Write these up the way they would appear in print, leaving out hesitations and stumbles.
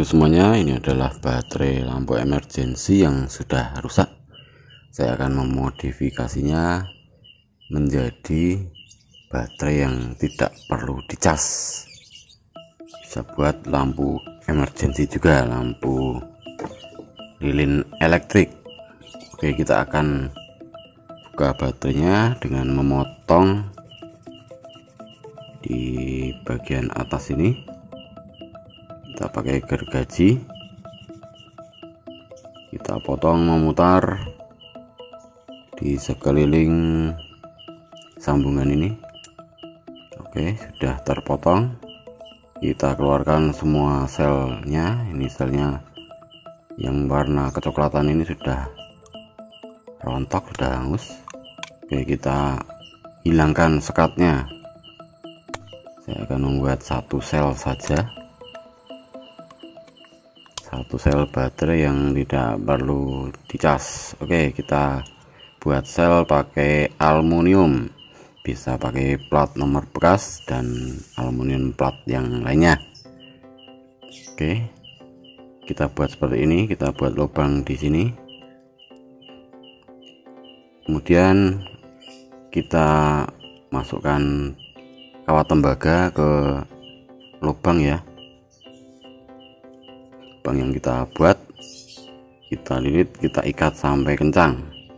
Sahabatku semuanya, ini adalah baterai lampu emergency yang sudah rusak. Saya akan memodifikasinya menjadi baterai yang tidak perlu dicas. Bisa buat lampu emergency juga, lampu lilin elektrik. Oke, kita akan buka baterainya dengan memotong di bagian atas ini. Kita pakai gergaji, kita potong memutar di sekeliling sambungan ini. Oke, sudah terpotong. Kita keluarkan semua selnya. Ini selnya yang warna kecoklatan ini sudah rontok, sudah hangus. Oke, kita hilangkan sekatnya. Saya akan membuat satu sel saja, satu sel baterai yang tidak perlu dicas. Oke, kita buat sel pakai aluminium, bisa pakai plat nomor bekas dan aluminium plat yang lainnya. Oke, kita buat seperti ini. Kita buat lubang di sini, kemudian kita masukkan kawat tembaga ke lubang ya. Lubang yang kita buat, kita lilit, kita ikat sampai kencang.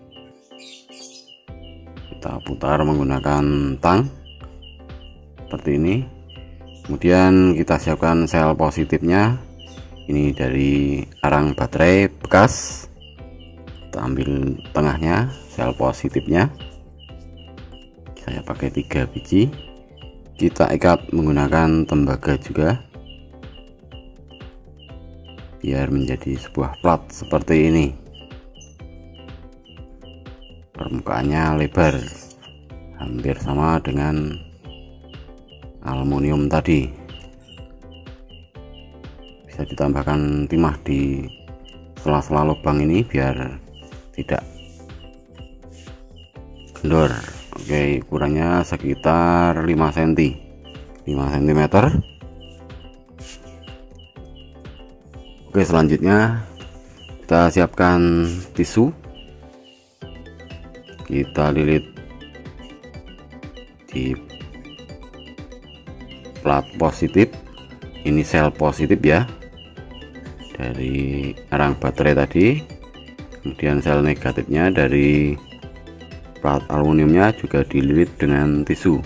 Kita putar menggunakan tang seperti ini. Kemudian kita siapkan sel positifnya. Ini dari arang baterai bekas. Kita ambil tengahnya, sel positifnya. Saya pakai 3 biji. Kita ikat menggunakan tembaga juga, biar menjadi sebuah plat seperti ini. Permukaannya lebar, hampir sama dengan aluminium tadi. Bisa ditambahkan timah di sela-sela lubang ini biar tidak kendor. Oke, ukurannya sekitar 5 cm. Oke, selanjutnya kita siapkan tisu. Kita lilit di plat positif. Ini sel positif ya, dari arang baterai tadi. Kemudian sel negatifnya dari plat aluminiumnya juga dililit dengan tisu.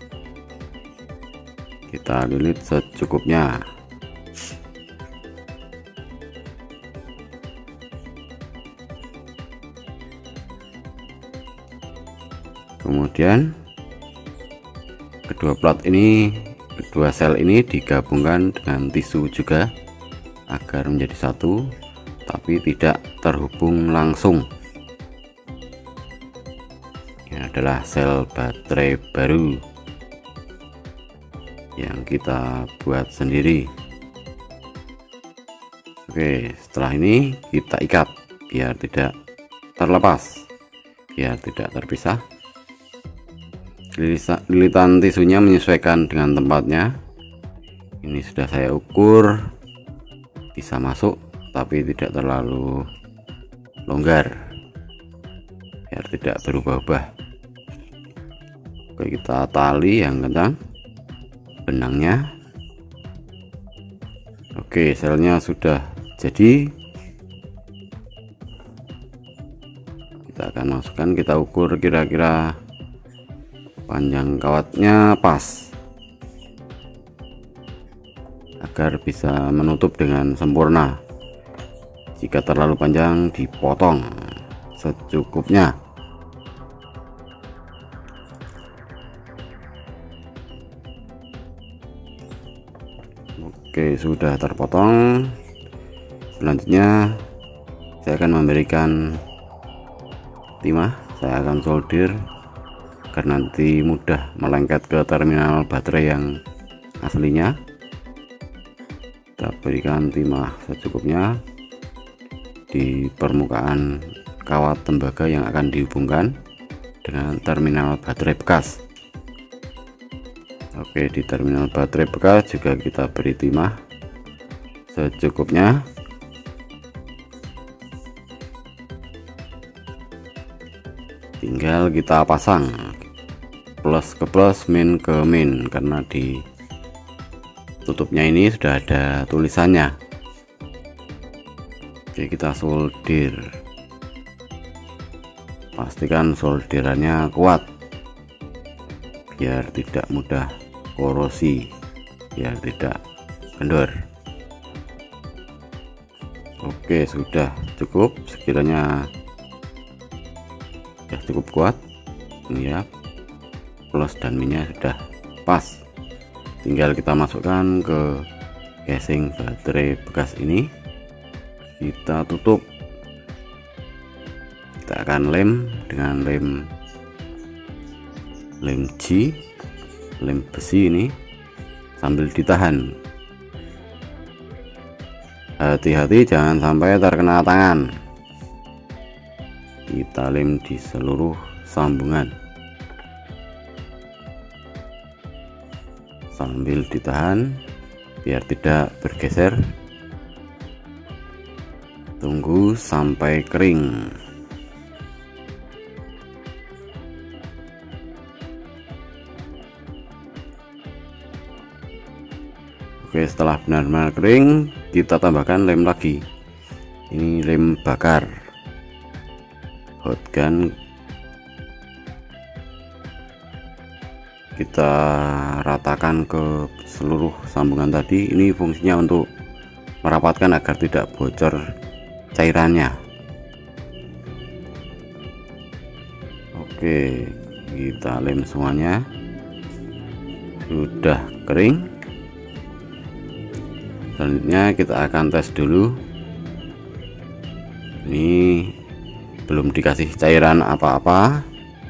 Kita lilit secukupnya. Kemudian kedua plat ini, kedua sel ini digabungkan dengan tisu juga agar menjadi satu, tapi tidak terhubung langsung. Ini adalah sel baterai baru yang kita buat sendiri. Oke, setelah ini kita ikat biar tidak terlepas, biar tidak terpisah. Lilitan tisunya menyesuaikan dengan tempatnya. Ini sudah saya ukur, bisa masuk tapi tidak terlalu longgar, biar tidak berubah-ubah. Oke, kita tali yang kencang benangnya. Oke, selnya sudah jadi. Kita akan masukkan, kita ukur kira-kira panjang kawatnya pas agar bisa menutup dengan sempurna. Jika terlalu panjang dipotong secukupnya. Oke, sudah terpotong. Selanjutnya saya akan memberikan timah. Saya akan solder agar nanti mudah melengket ke terminal baterai yang aslinya. Kita berikan timah secukupnya di permukaan kawat tembaga yang akan dihubungkan dengan terminal baterai bekas. Oke, di terminal baterai bekas juga kita beri timah secukupnya. Tinggal kita pasang plus ke plus, min ke min, karena di tutupnya ini sudah ada tulisannya. Oke, kita solder. Pastikan solderannya kuat biar tidak mudah korosi, biar tidak kendor. Oke, sudah cukup, sekiranya ya cukup kuat ini ya, plus dan minnya sudah pas. Tinggal kita masukkan ke casing baterai bekas ini, kita tutup. Kita akan lem dengan lem G, lem besi ini, sambil ditahan. Hati-hati jangan sampai terkena tangan. Kita lem di seluruh sambungan sambil ditahan biar tidak bergeser. Tunggu sampai kering. Oke, setelah benar-benar kering, kita tambahkan lem lagi. Ini lem bakar hot gun. Kita ratakan ke seluruh sambungan tadi. Ini fungsinya untuk merapatkan agar tidak bocor cairannya. Oke, kita lem semuanya. Sudah kering. Selanjutnya kita akan tes dulu. Ini belum dikasih cairan apa-apa.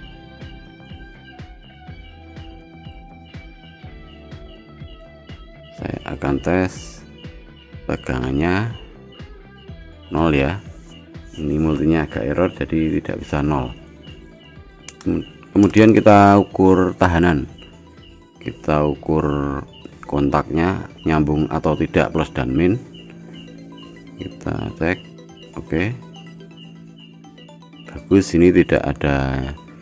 Saya akan tes tegangannya 0 ya. Ini multinya agak error, jadi tidak bisa 0. Kemudian kita ukur tahanan, kita ukur kontaknya nyambung atau tidak plus dan min. Kita cek. Oke, bagus, ini tidak ada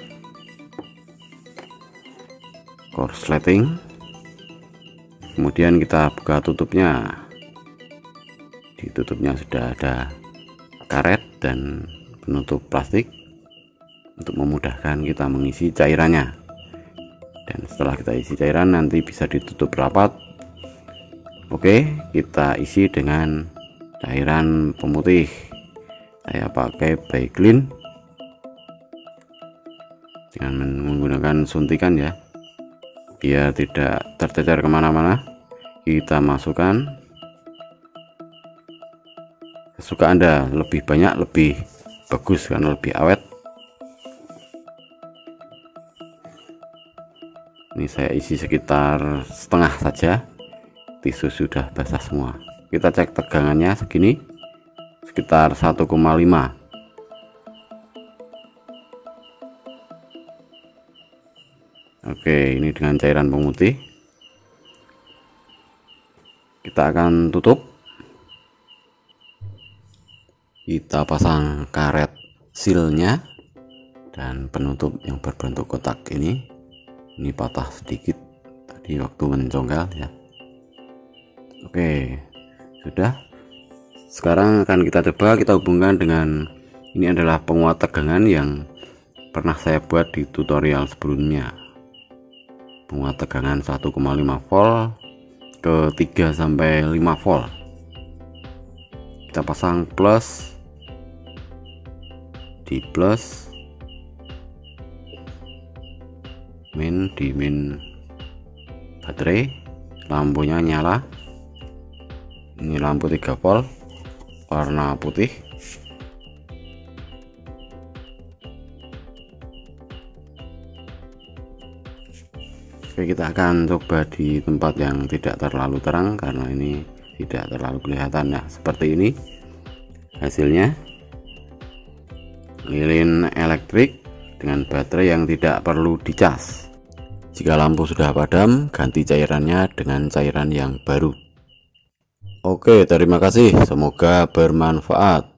korsleting. Kemudian kita buka tutupnya. Di tutupnya sudah ada karet dan penutup plastik untuk memudahkan kita mengisi cairannya. Dan setelah kita isi cairan, nanti bisa ditutup rapat. Oke, kita isi dengan cairan pemutih. Saya pakai Bayclean dengan menggunakan suntikan ya, biar tidak tercecer kemana-mana. Kita masukkan sesuka Anda, lebih banyak lebih bagus karena lebih awet. Ini saya isi sekitar setengah saja, tisu sudah basah semua. Kita cek tegangannya segini, sekitar 1,5. Oke, ini dengan cairan pemutih. Kita akan tutup. Kita pasang karet sealnya dan penutup yang berbentuk kotak ini. Ini patah sedikit tadi waktu mencongkel ya. Oke, sudah. Sekarang akan kita coba kita hubungkan dengan, ini adalah penguat tegangan yang pernah saya buat di tutorial sebelumnya. Penguat tegangan 1,5 volt ke 3 sampai 5 volt. Kita pasang plus di plus, min di min baterai, lampunya nyala. Ini lampu 3 volt warna putih. Oke, kita akan coba di tempat yang tidak terlalu terang karena ini tidak terlalu kelihatan ya. Seperti ini hasilnya, lilin elektrik dengan baterai yang tidak perlu dicas. Jika lampu sudah padam, ganti cairannya dengan cairan yang baru. Oke, terima kasih, semoga bermanfaat.